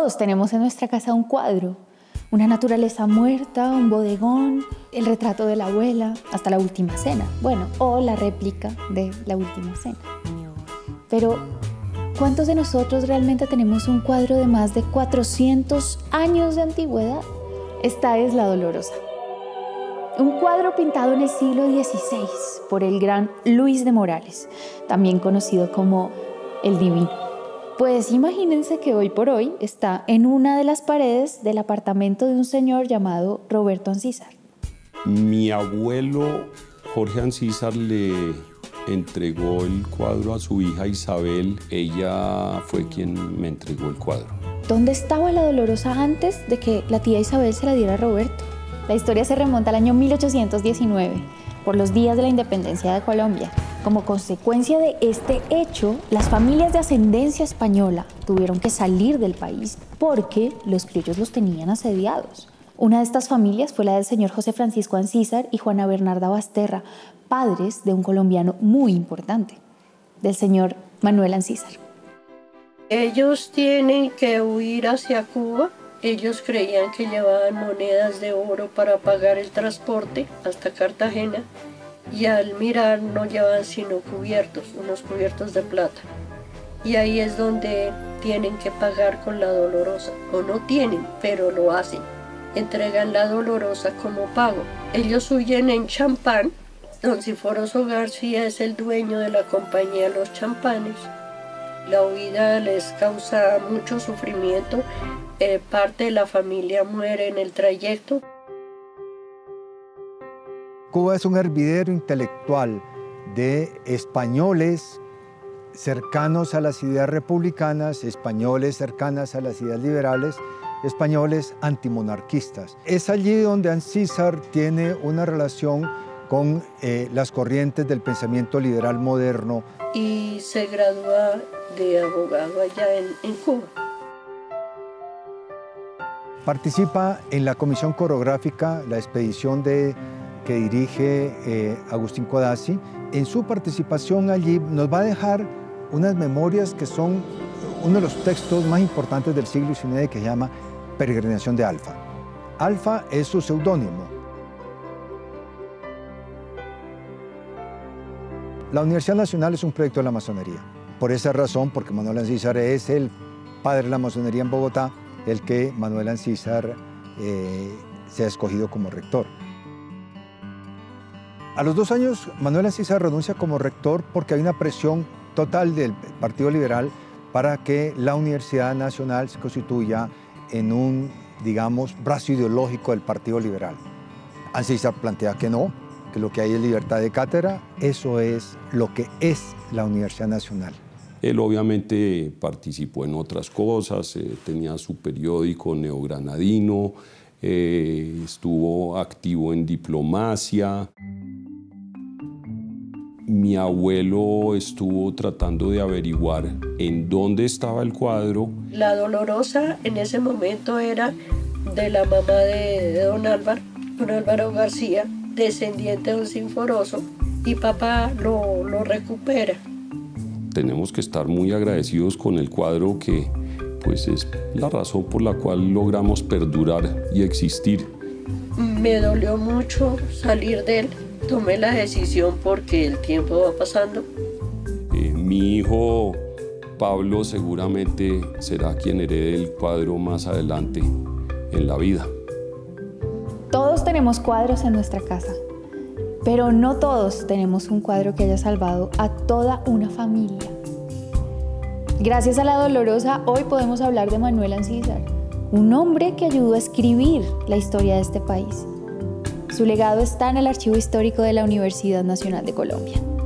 Todos tenemos en nuestra casa un cuadro, una naturaleza muerta, un bodegón, el retrato de la abuela, hasta la última cena. Bueno, o la réplica de la última cena. Pero, ¿cuántos de nosotros realmente tenemos un cuadro de más de 400 años de antigüedad? Esta es la Dolorosa. Un cuadro pintado en el siglo XVI por el gran Luis de Morales, también conocido como el Divino. Pues imagínense que hoy por hoy está en una de las paredes del apartamento de un señor llamado Roberto Ancísar. Mi abuelo Jorge Ancísar le entregó el cuadro a su hija Isabel. Ella fue quien me entregó el cuadro. ¿Dónde estaba la Dolorosa antes de que la tía Isabel se la diera a Roberto? La historia se remonta al año 1819, por los días de la independencia de Colombia. Como consecuencia de este hecho, las familias de ascendencia española tuvieron que salir del país porque los criollos los tenían asediados. Una de estas familias fue la del señor José Francisco Ancísar y Juana Bernarda Basterra, padres de un colombiano muy importante, del señor Manuel Ancísar. Ellos tienen que huir hacia Cuba. Ellos creían que llevaban monedas de oro para pagar el transporte hasta Cartagena. Y al mirar no llevan sino cubiertos, unos cubiertos de plata. Y ahí es donde tienen que pagar con la Dolorosa. O no tienen, pero lo hacen. Entregan la Dolorosa como pago. Ellos huyen en champán. Don Sinforoso García es el dueño de la compañía Los Champanes. La huida les causa mucho sufrimiento. Parte de la familia muere en el trayecto. Cuba es un hervidero intelectual de españoles cercanos a las ideas republicanas, españoles cercanas a las ideas liberales, españoles antimonarquistas. Es allí donde Ancísar tiene una relación con las corrientes del pensamiento liberal moderno. Y se gradúa de abogado allá en Cuba. Participa en la comisión coreográfica, la expedición que dirige Agustín Codazzi. En su participación allí nos va a dejar unas memorias que son uno de los textos más importantes del siglo XIX, que se llama Peregrinación de Alfa. Alfa es su seudónimo. La Universidad Nacional es un proyecto de la masonería. Por esa razón, porque Manuel Ancísar es el padre de la masonería en Bogotá, el que Manuel Ancísar se ha escogido como rector. A los 2 años, Manuel Ancísar renuncia como rector porque hay una presión total del Partido Liberal para que la Universidad Nacional se constituya en un, digamos, brazo ideológico del Partido Liberal. Ancísar plantea que no, que lo que hay es libertad de cátedra. Eso es lo que es la Universidad Nacional. Él obviamente participó en otras cosas, tenía su periódico Neogranadino, estuvo activo en diplomacia. Mi abuelo estuvo tratando de averiguar en dónde estaba el cuadro. La Dolorosa en ese momento era de la mamá de don Álvaro García, descendiente de don Sinforoso, y papá lo recupera. Tenemos que estar muy agradecidos con el cuadro, que pues es la razón por la cual logramos perdurar y existir. Me dolió mucho salir de él. Tomé la decisión porque el tiempo va pasando. Mi hijo Pablo seguramente será quien herede el cuadro más adelante en la vida. Todos tenemos cuadros en nuestra casa, pero no todos tenemos un cuadro que haya salvado a toda una familia. Gracias a la Dolorosa, hoy podemos hablar de Manuel Ancísar, un hombre que ayudó a escribir la historia de este país. Su legado está en el Archivo Histórico de la Universidad Nacional de Colombia.